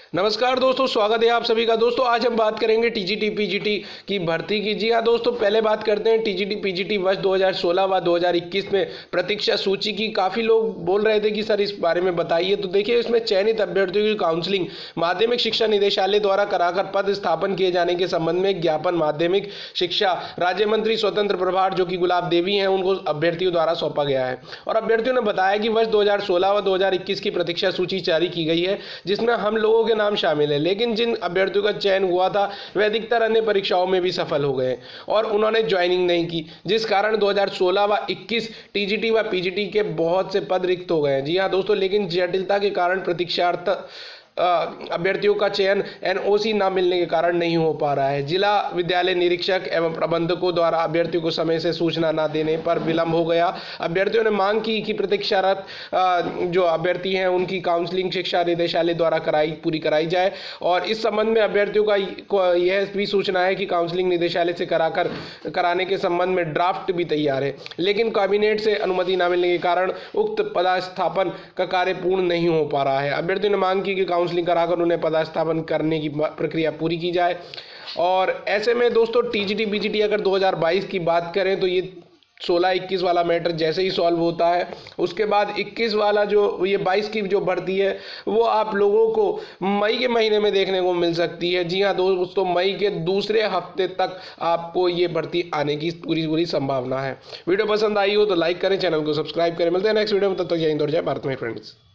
नमस्कार दोस्तों, स्वागत है आप सभी का। दोस्तों आज हम बात करेंगे टीजीटी पीजीटी की भर्ती की। जी हाँ दोस्तों, पहले बात करते हैं टीजीटी पीजीटी वर्ष 2016 व 2021 में प्रतीक्षा सूची की। काफ़ी लोग बोल रहे थे कि सर इस बारे में बताइए। तो देखिए, इसमें चयनित अभ्यर्थियों की काउंसलिंग माध्यमिक शिक्षा निदेशालय द्वारा कराकर पद स्थापन किए जाने के संबंध में एक ज्ञापन माध्यमिक शिक्षा राज्य मंत्री स्वतंत्र प्रभार जो कि गुलाब देवी हैं उनको अभ्यर्थियों द्वारा सौंपा गया है। और अभ्यर्थियों ने बताया कि वर्ष 2016 व 2021 की प्रतीक्षा सूची जारी की गई है, जिसमें हम लोगों के नाम शामिल है। लेकिन जिन अभ्यर्थियों का चयन हुआ था वे अधिकतर अन्य परीक्षाओं में भी सफल हो गए और उन्होंने ज्वाइनिंग नहीं की, जिस कारण 2016 व 21 टीजीटी व पीजीटी के बहुत से पद रिक्त हो गए हैं। जी हाँ दोस्तों, लेकिन जटिलता के कारण प्रतीक्षार्थ अभ्यर्थियों का चयन एनओसी ना मिलने के कारण नहीं हो पा रहा है। जिला विद्यालय निरीक्षक एवं प्रबंधकों द्वारा अभ्यर्थियों को समय से सूचना न देने पर विलंब हो गया। अभ्यर्थियों ने मांग की कि प्रतीक्षारत जो अभ्यर्थी हैं उनकी काउंसलिंग शिक्षा निदेशालय द्वारा पूरी कराई जाए। और इस संबंध में अभ्यर्थियों का यह भी सूचना है कि काउंसलिंग निदेशालय से कराने के संबंध में ड्राफ्ट भी तैयार है, लेकिन कैबिनेट से अनुमति न मिलने के कारण उक्त पदस्थापन का कार्य पूर्ण नहीं हो पा रहा है। अभ्यर्थियों ने मांग की कि काउंसलिंग कराकर उन्हें पदस्थापन करने की प्रक्रिया पूरी की जाए। और ऐसे में दोस्तों टीजीटी पीजीटी अगर 2022 की बात करें तो ये 16-21 वाला मैटर जैसे ही सॉल्व होता है, उसके बाद 21 वाला जो ये 22 की जो भर्ती है वो आप लोगों को मई के महीने में देखने को मिल सकती है। जी हाँ दोस्तों, मई के दूसरे हफ्ते तक आपको ये भर्ती आने की पूरी संभावना है। वीडियो पसंद आई हो तो लाइक करें, चैनल को सब्सक्राइब करें। मिलते हैं नेक्स्ट वीडियो में, तब तक जय हिंद और जय भारत में फ्रेंड्स।